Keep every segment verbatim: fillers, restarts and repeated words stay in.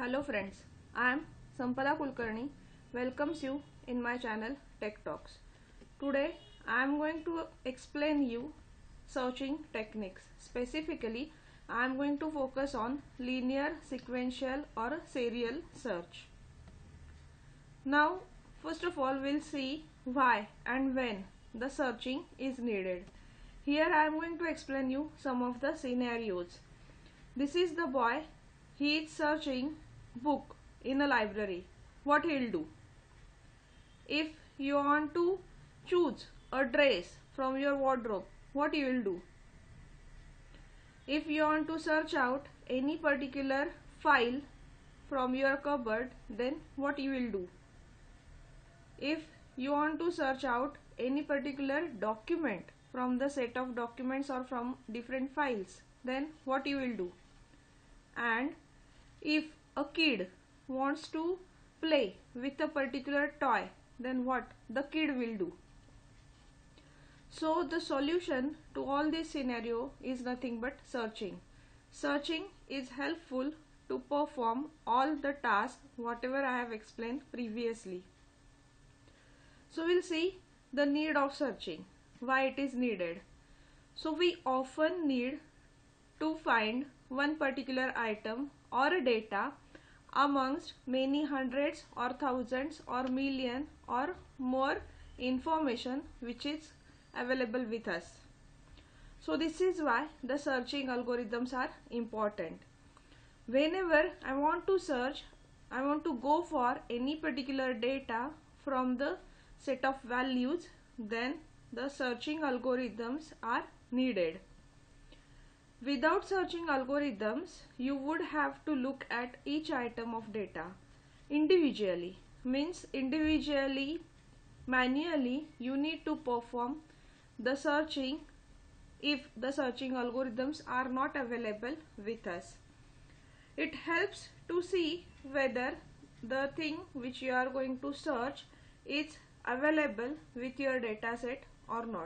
Hello friends, I am Sampada Kulkarni welcomes you in my channel Tech Talks. Today I am going to explain you searching techniques. Specifically, I am going to focus on linear, sequential or serial search. Now, first of all, we'll see why and when the searching is needed. Here I am going to explain you some of the scenarios. This is the boy. He is searching book in a library. What he'll do? If you want to choose a dress from your wardrobe, what you will do? If you want to search out any particular file from your cupboard, then what you will do? If you want to search out any particular document from the set of documents or from different files, then what you will do? And if a kid wants to play with a particular toy, then what the kid will do? So the solution to all this scenario is nothing but searching. Searching is helpful to perform all the tasks whatever I have explained previously. So we'll see the need of searching, why it is needed. So we often need to find one particular item or a data amongst many hundreds or thousands or million or more information which is available with us. So this is why the searching algorithms are important. Whenever I want to search, I want to go for any particular data from the set of values, then the searching algorithms are needed. Without searching algorithms, you would have to look at each item of data individually. Means individually, manually, you need to perform the searching if the searching algorithms are not available with us. It helps to see whether the thing which you are going to search is available with your data set or not.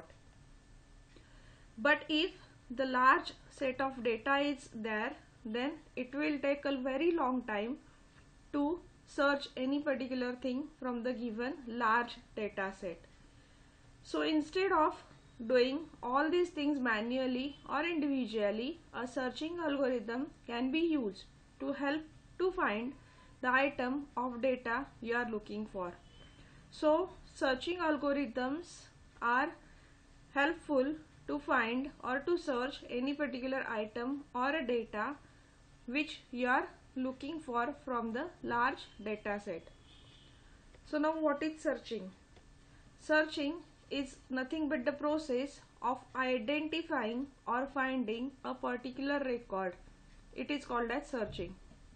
But if the large set of data is there, then it will take a very long time to search any particular thing from the given large data set. So instead of doing all these things manually or individually, a searching algorithm can be used to help to find the item of data you are looking for. So searching algorithms are helpful to find or to search any particular item or a data which you are looking for from the large data set. So now what is searching? Searching is nothing but the process of identifying or finding a particular record. It is called as searching.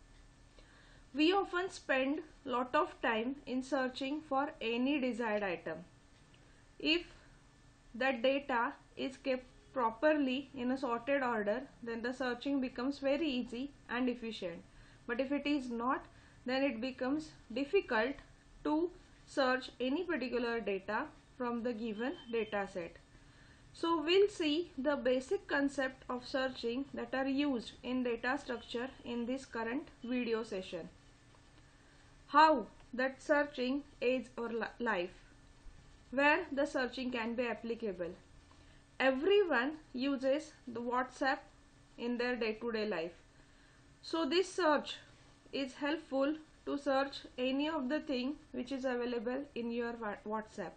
We often spend lot of time in searching for any desired item. If that data is kept properly in a sorted order, then the searching becomes very easy and efficient. But if it is not, then it becomes difficult to search any particular data from the given data set. So we'll see the basic concept of searching that are used in data structure in this current video session. How that searching aids our life, where the searching can be applicable. Everyone uses the WhatsApp in their day-to-day life. So this search is helpful to search any of the thing which is available in your WhatsApp.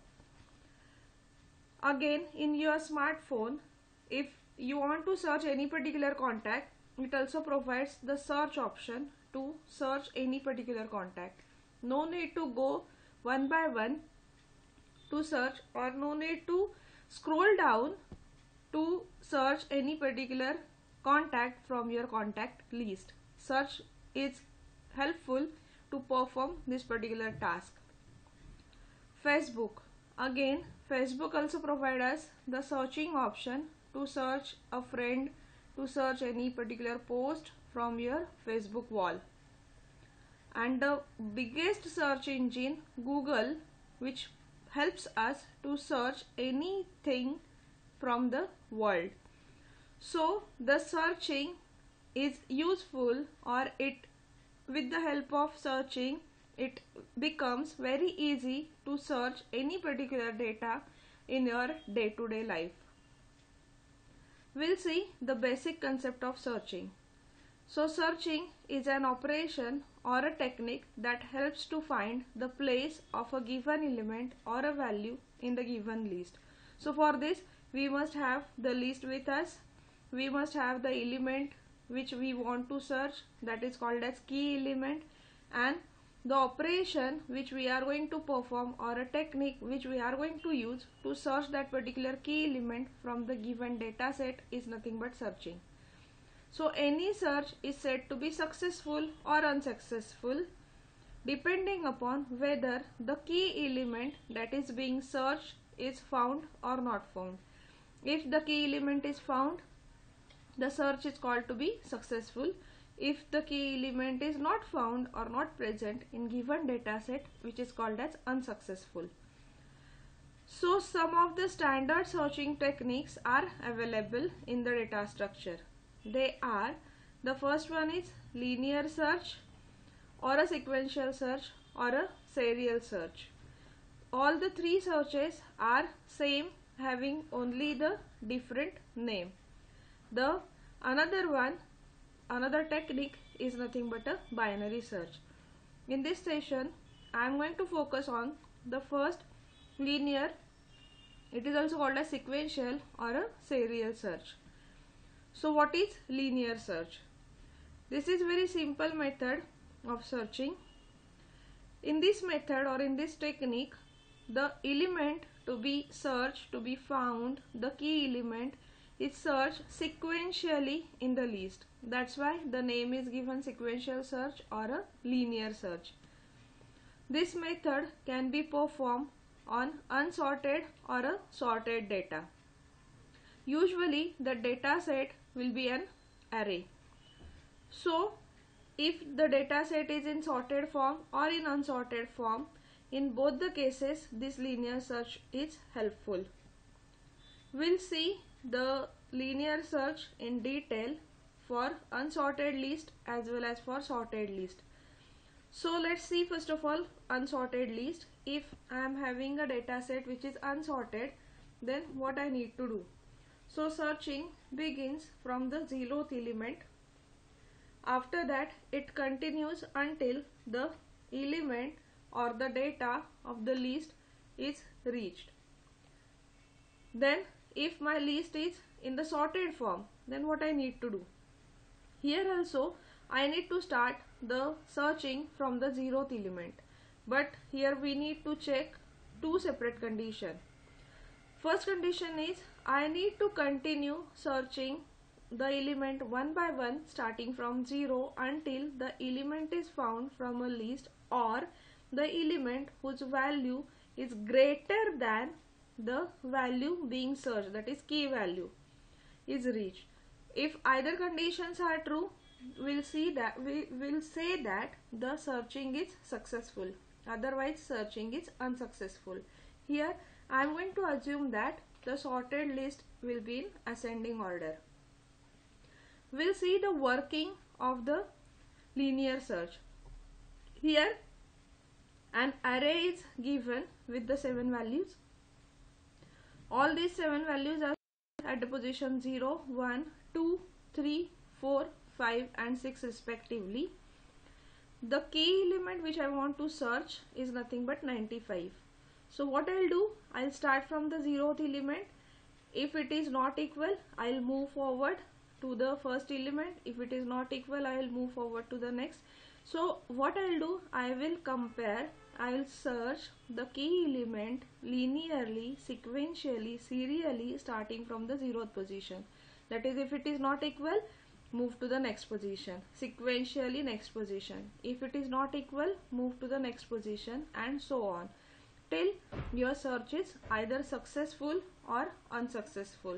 Again, in your smartphone, if you want to search any particular contact, it also provides the search option to search any particular contact. No need to go one by one to search, or no need to scroll down to search any particular contact from your contact list. Search is helpful to perform this particular task. Facebook. Again, Facebook also provides us the searching option to search a friend, to search any particular post from your Facebook wall. And the biggest search engine, Google, which helps us to search anything from the world. So the searching is useful, or it with the help of searching, it becomes very easy to search any particular data in your day-to-day life. We'll see the basic concept of searching. So searching is an operation or a technique that helps to find the place of a given element or a value in the given list. So for this we must have the list with us. We must have the element which we want to search, that is called as key element, and the operation which we are going to perform or a technique which we are going to use to search that particular key element from the given data set is nothing but searching. So any search is said to be successful or unsuccessful depending upon whether the key element that is being searched is found or not found. If the key element is found, the search is called to be successful. If the key element is not found or not present in given data set, which is called as unsuccessful. So some of the standard searching techniques are available in the data structure. They are, the first one is linear search or a sequential search or a serial search. All the three searches are same, having only the different name. The another one, another technique is nothing but a binary search. In this session I am going to focus on the first, linear. It is also called a sequential or a serial search. So what is linear search? This is very simple method of searching. In this method or in this technique, the element to be searched, to be found, the key element is searched sequentially in the list. That's why the name is given sequential search or a linear search. This method can be performed on unsorted or a sorted data. Usually the data set will be an array. So if the data set is in sorted form or in unsorted form, in both the cases this linear search is helpful. We'll see the linear search in detail for unsorted list as well as for sorted list. So let's see first of all unsorted list. If I am having a data set which is unsorted, then what I need to do? So searching begins from the zeroth element. After that it continues until the element or the data of the list is reached. Then if my list is in the sorted form, then what I need to do? Here also I need to start the searching from the zeroth element, but here we need to check two separate conditions. First condition is I need to continue searching the element one by one starting from zero until the element is found from a list or the element whose value is greater than the value being searched, that is key value, is reached. If either conditions are true, we'll see that we will say that the searching is successful, otherwise searching is unsuccessful. Here I am going to assume that the sorted list will be in ascending order. We'll see the working of the linear search. Here an array is given with the seven values. All these seven values are at the position zero, one, two, three, four, five and six respectively. The key element which I want to search is nothing but ninety-five. So what I'll do, I'll start from the zeroth element. If it is not equal, I'll move forward to the first element. If it is not equal, I'll move forward to the next. So what I'll do, I will compare, I'll search the key element linearly, sequentially, serially starting from the zeroth position. That is, if it is not equal, move to the next position, sequentially next position. If it is not equal, move to the next position and so on till your search is either successful or unsuccessful.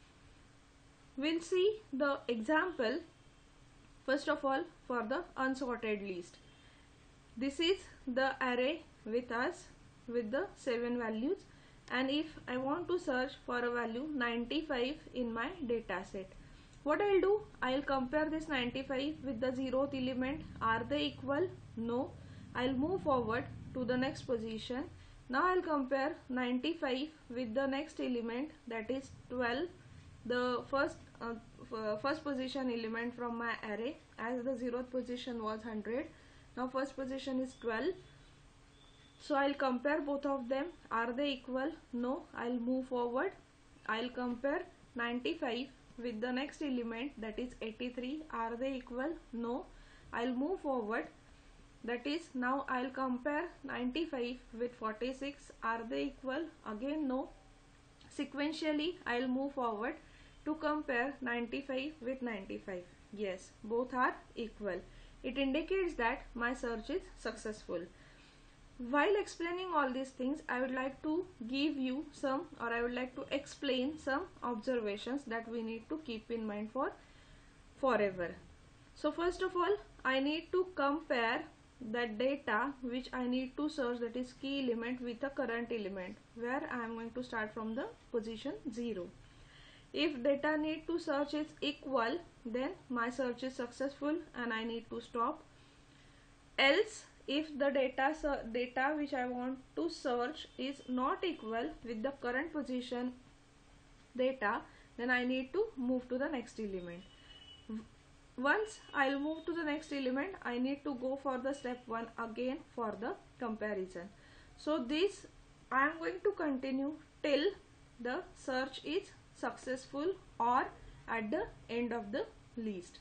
We'll see the example first of all for the unsorted list. This is the array with us with the seven values, and if I want to search for a value ninety-five in my data set, What I'll do, I'll compare this ninety-five with the zeroth element. Are they equal? No. I'll move forward to the next position. Now I'll compare ninety-five with the next element, that is twelve, the first uh, first position element from my array, as the zeroth position was one hundred. Now first position is twelve. So I'll compare both of them. Are they equal? No. I'll move forward. I'll compare ninety-five with the next element, that is eighty-three. Are they equal? No. I'll move forward. That is, now I'll compare ninety-five with forty-six. Are they equal? Again no. Sequentially I'll move forward to compare ninety-five with ninety-five. Yes, both are equal. It indicates that my search is successful. While explaining all these things, I would like to give you some, or I would like to explain some observations that we need to keep in mind for forever. So first of all, I need to compare the data which I need to search, that is key element, with the current element, where I am going to start from the position zero. If data need to search is equal, then my search is successful and I need to stop. Else, if the data data which I want to search is not equal with the current position data, then I need to move to the next element. Once I'll move to the next element, I need to go for the step one again for the comparison. So this I am going to continue till the search is successful or at the end of the list.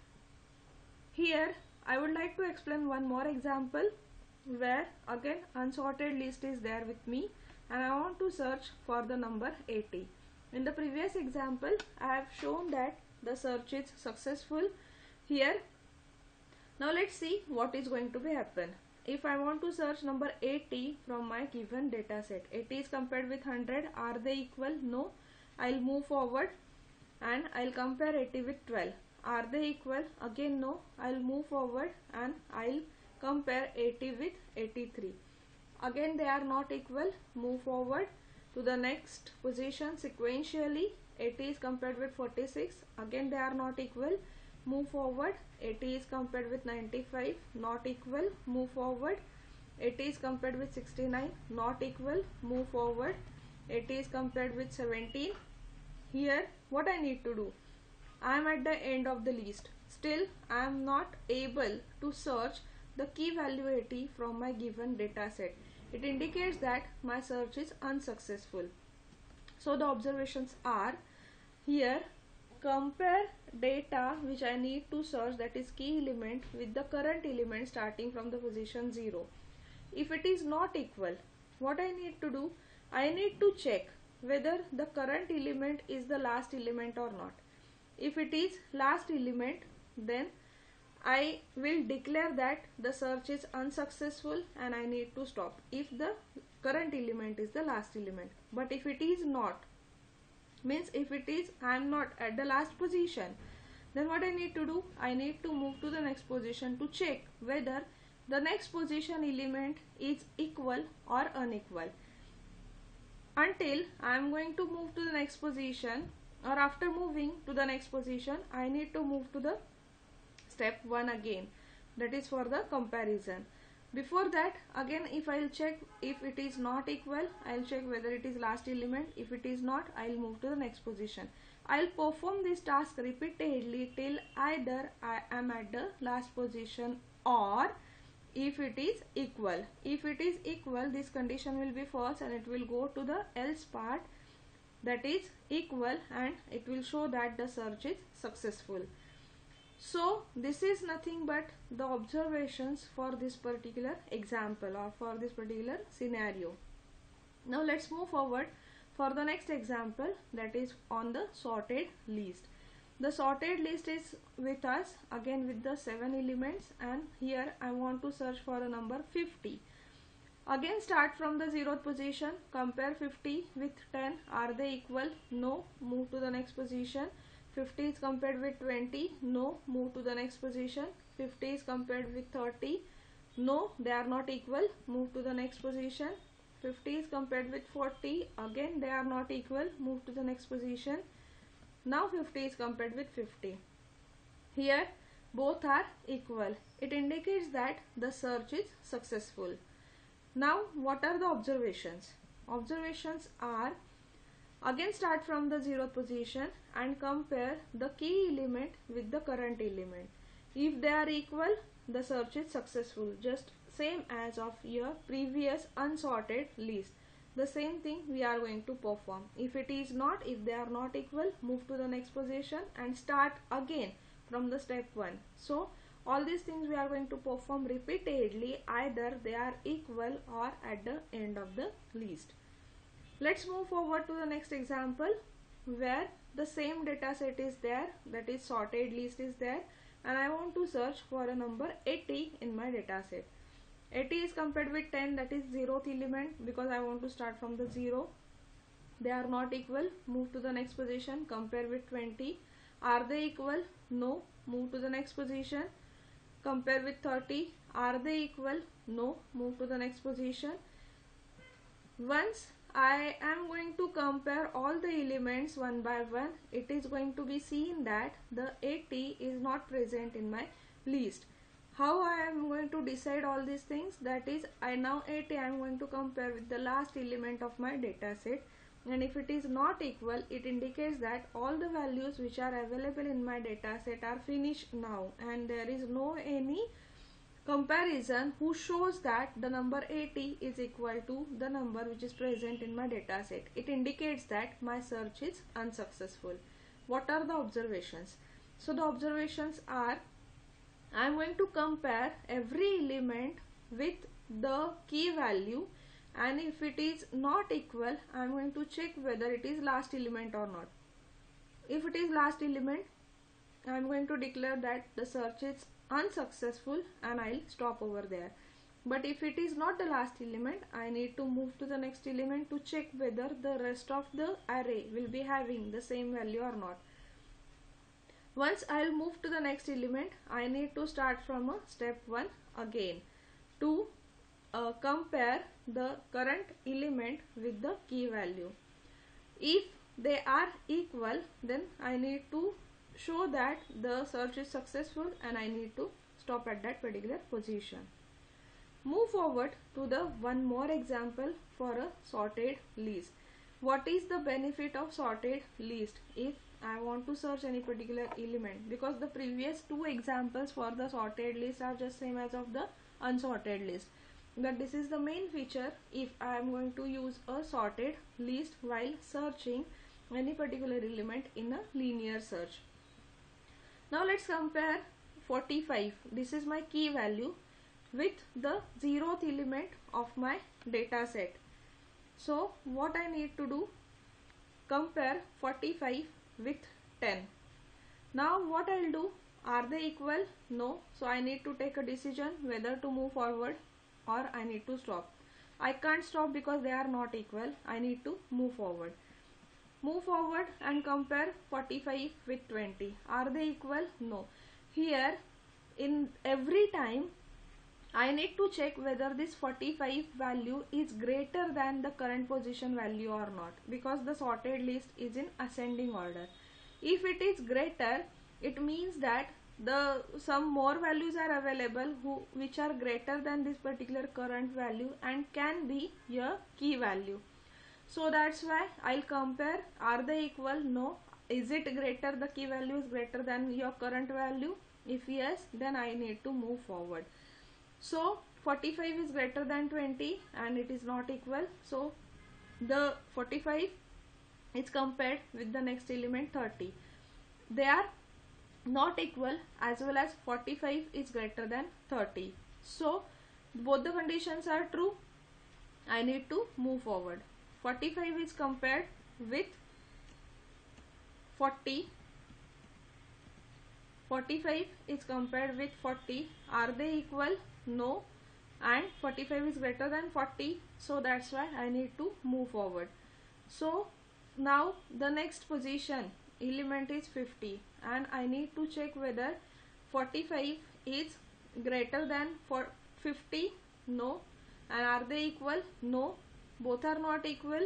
Here I would like to explain one more example where again unsorted list is there with me and I want to search for the number eighty. In the previous example, I have shown that the search is successful. Here, now let's see what is going to be happen. If I want to search number eighty from my given data set, eighty is compared with one hundred. Are they equal? No. I'll move forward and I'll compare eighty with twelve. Are they equal? Again no. I'll move forward and I'll compare eighty with eighty-three. Again they are not equal. Move forward to the next position sequentially. eighty is compared with forty-six. Again they are not equal. Move forward. eighty is compared with ninety-five. Not equal. Move forward. eighty is compared with sixty-nine. Not equal. Move forward. eighty is compared with seventeen. Here what I need to do, I am at the end of the list. Still I am not able to search the key value eighty from my given data set. It indicates that my search is unsuccessful. So the observations are, here compare data which I need to search, that is key element, with the current element starting from the position zero. If it is not equal, what I need to do, I need to check whether the current element is the last element or not. If it is last element, then I will declare that the search is unsuccessful and I need to stop if the current element is the last element. But if it is not, means if it is I am not at the last position, then what I need to do, I need to move to the next position to check whether the next position element is equal or unequal. Until I am going to move to the next position, or after moving to the next position, I need to move to the step one again, that is for the comparison. Before that, again if I will check if it is not equal, I will check whether it is last element. If it is not, I will move to the next position. I will perform this task repeatedly till either I am at the last position or if it is equal. If it is equal, this condition will be false and it will go to the else part, that is equal, and it will show that the search is successful. So this is nothing but the observations for this particular example or for this particular scenario. Now let's move forward for the next example, that is on the sorted list. The sorted list is with us again with the seven elements, and here I want to search for a number fifty. Again start from the zeroth position, compare fifty with ten. Are they equal? No. Move to the next position. fifty is compared with twenty. No. Move to the next position. fifty is compared with thirty. No, they are not equal. Move to the next position. fifty is compared with forty. Again they are not equal. Move to the next position. Now fifty is compared with fifty. Here both are equal. It indicates that the search is successful. Now what are the observations? Observations are, again start from the zeroth position and compare the key element with the current element. If they are equal, the search is successful. Just same as of your previous unsorted list. The same thing we are going to perform. If it is not, if they are not equal, move to the next position and start again from the step one. So all these things we are going to perform repeatedly, either they are equal or at the end of the list. Let's move forward to the next example where the same data set is there, that is sorted list is there, and I want to search for a number eighty in my data set. eighty is compared with ten, that is zeroth element, because I want to start from the zero. They are not equal, move to the next position, compare with twenty. Are they equal? No, move to the next position, compare with thirty. Are they equal? No, move to the next position. Once I am going to compare all the elements one by one, it is going to be seen that the eighty is not present in my list. How I am going to decide all these things? That is, I now eighty I am going to compare with the last element of my data set, and if it is not equal, it indicates that all the values which are available in my data set are finished now, and there is no any comparison who shows that the number eighty is equal to the number which is present in my data set. It indicates that my search is unsuccessful. What are the observations? So the observations are, I am going to compare every element with the key value, and if it is not equal, I am going to check whether it is last element or not. If it is last element, I am going to declare that the search is unsuccessful and I will stop over there. But if it is not the last element, I need to move to the next element to check whether the rest of the array will be having the same value or not. Once I will move to the next element, I need to start from a step one again to uh, compare the current element with the key value. If they are equal, then I need to show that the search is successful and I need to stop at that particular position. Move forward to the one more example for a sorted list. What is the benefit of sorted list if I want to search any particular element? Because the previous two examples for the sorted list are just same as of the unsorted list. But this is the main feature if I am going to use a sorted list while searching any particular element in a linear search. Now let's compare forty-five. This is my key value with the zeroth element of my data set. So what I need to do? Compare forty-five with ten. Now what I will do? Are they equal? No. So I need to take a decision whether to move forward or I need to stop. I can't stop because they are not equal. I need to move forward. Move forward and compare forty-five with twenty. Are they equal? No. Here in every time I need to check whether this forty-five value is greater than the current position value or not, because the sorted list is in ascending order. If it is greater, it means that the some more values are available who which are greater than this particular current value and can be your key value. So that's why I'll compare. Are they equal? No. Is it greater? The key value is greater than your current value? If yes, then I need to move forward. So forty-five is greater than twenty and it is not equal. So the forty-five is compared with the next element thirty. They are not equal, as well as forty-five is greater than thirty. So both the conditions are true. I need to move forward. forty-five is compared with forty. forty-five is compared with forty. Are they equal? No. And forty-five is greater than forty. So that's why I need to move forward. So now the next position element is fifty and I need to check whether forty-five is greater than for fifty. No. And are they equal? No. Both are not equal.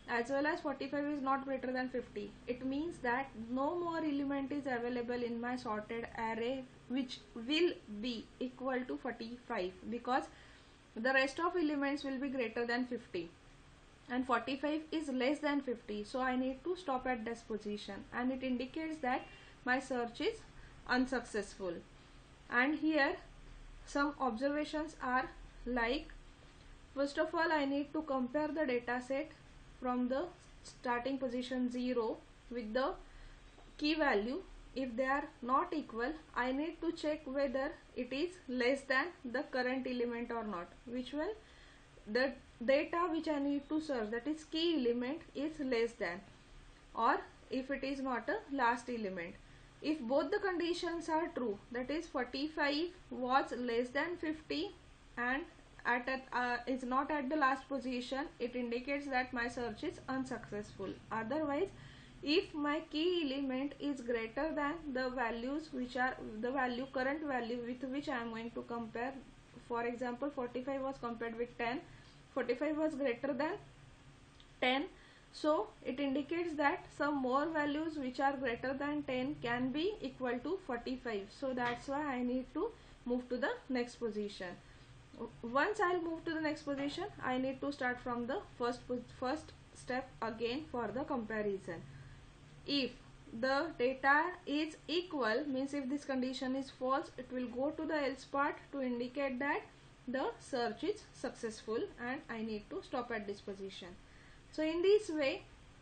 as well as forty-five is not greater than fifty. It means that no more element is available in my sorted array which will be equal to forty-five, because the rest of elements will be greater than fifty and forty-five is less than fifty. So I need to stop at this position, and it indicates that my search is unsuccessful. And here some observations are like, first of all, I need to compare the data set from the starting position zero with the key value. If they are not equal, I need to check whether it is less than the current element or not, which will the data which I need to search, that is key element, is less than, or if it is not a last element. If both the conditions are true, that is forty-five was less than fifty and at a, uh, is not at the last position, it indicates that my search is unsuccessful. Otherwise, if my key element is greater than the values which are the value current value with which I am going to compare, for example forty-five was compared with ten, forty-five was greater than ten, so it indicates that some more values which are greater than ten can be equal to forty-five. So that's why I need to move to the next position. Once I'll move to the next position, I need to start from the first first step again for the comparison. If the data is equal, means if this condition is false, it will go to the else part to indicate that the search is successful and I need to stop at this position. So in this way,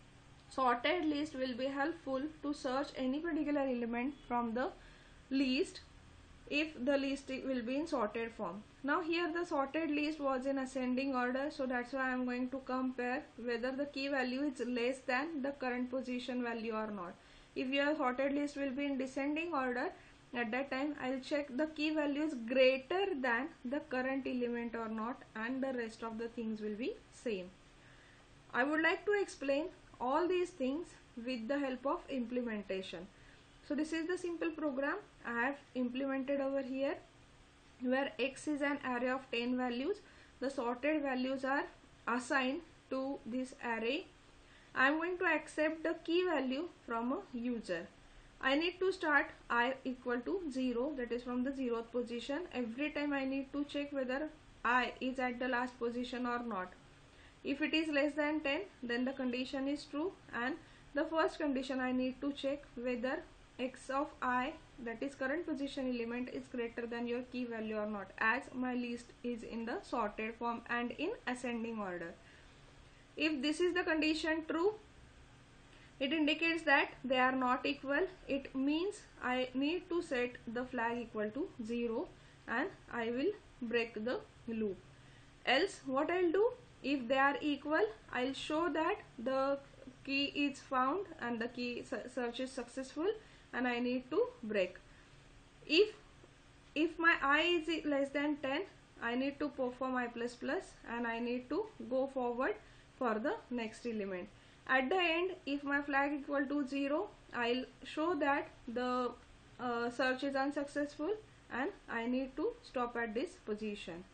sorted list will be helpful to search any particular element from the list if the list will be in sorted form. Now here the sorted list was in ascending order, so that's why I am going to compare whether the key value is less than the current position value or not. If your sorted list will be in descending order, at that time I will check the key value is greater than the current element or not, and the rest of the things will be same. I would like to explain all these things with the help of implementation. So this is the simple program I have implemented over here, where x is an array of ten values. The sorted values are assigned to this array. I am going to accept the key value from a user. I need to start I equal to zero, that is from the zeroth position. Every time I need to check whether I is at the last position or not. If it is less than ten, then the condition is true, and the first condition I need to check whether x of I, that is current position element, is greater than your key value or not, as my list is in the sorted form and in ascending order. If this is the condition true, it indicates that they are not equal. It means I need to set the flag equal to zero and I will break the loop. Else what I'll do, if they are equal, I'll show that the key is found and the key search is successful and I need to break. If if my I is less than ten, I need to perform I plus plus and I need to go forward for the next element. At the end, if my flag equal to zero, I'll show that the uh, search is unsuccessful and I need to stop at this position.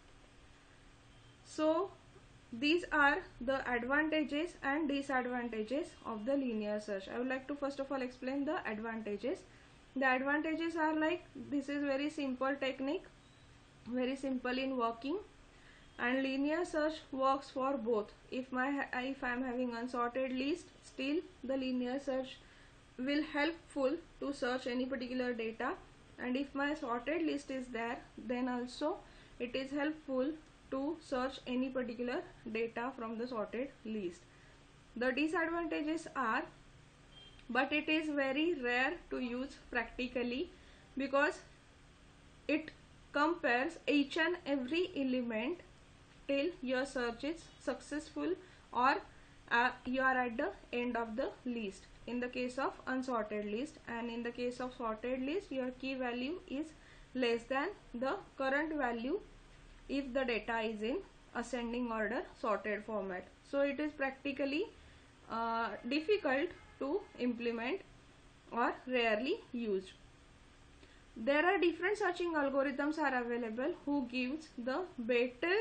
So these are the advantages and disadvantages of the linear search. I would like to first of all explain the advantages. The advantages are like, this is very simple technique, very simple in working, and linear search works for both. If my if I am having unsorted list, still the linear search will helpful to search any particular data, and if my sorted list is there, then also it is helpful to search any particular data from the sorted list. The disadvantages are, but it is very rare to use practically, because it compares each and every element till your search is successful or uh, you are at the end of the list in the case of unsorted list, and in the case of sorted list your key value is less than the current value if the data is in ascending order sorted format. So it is practically uh, difficult to implement or rarely used. There are different searching algorithms are available who gives the better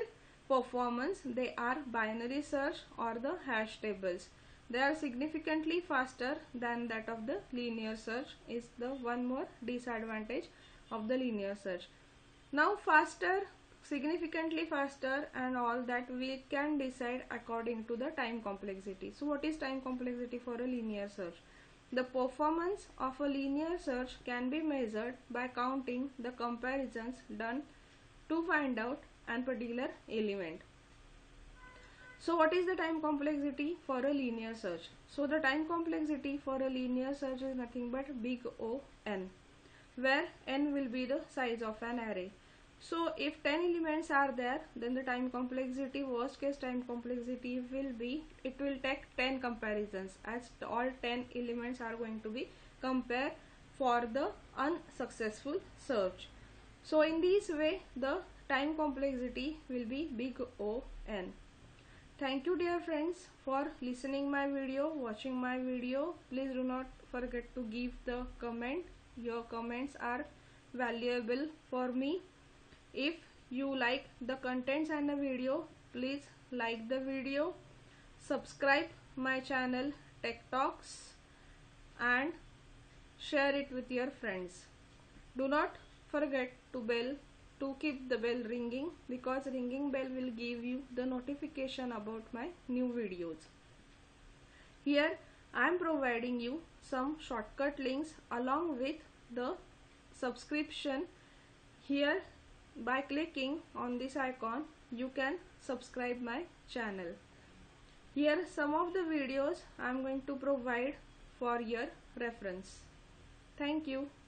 performance, they are binary search or the hash tables. They are significantly faster than that of the linear search, is the one more disadvantage of the linear search. Now faster, significantly faster and all that we can decide according to the time complexity. So what is time complexity for a linear search? The performance of a linear search can be measured by counting the comparisons done to find out a particular element. So what is the time complexity for a linear search? So the time complexity for a linear search is nothing but big O n, where n will be the size of an array. So if ten elements are there, then the time complexity, worst case time complexity will be, it will take ten comparisons, as all ten elements are going to be compared for the unsuccessful search. So in this way the time complexity will be big O n. Thank you dear friends for listening my video, watching my video. Please do not forget to give the comment. Your comments are valuable for me. If you like the contents and the video, please like the video, subscribe my channel Tech Talks and share it with your friends. Do not forget to bell to keep the bell ringing, because ringing bell will give you the notification about my new videos. Here I am providing you some shortcut links along with the subscription. Here by clicking on this icon you can subscribe my channel. Here some of the videos I am going to provide for your reference. Thank you.